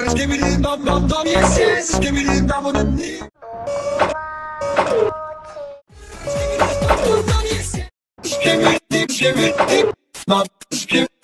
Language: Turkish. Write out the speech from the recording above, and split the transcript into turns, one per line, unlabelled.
Skibbity bum bum bum, yes yes. Skibbity bum bum bum, skibbity bum bum bum, yes yes. Skibbity skibbity bum skip.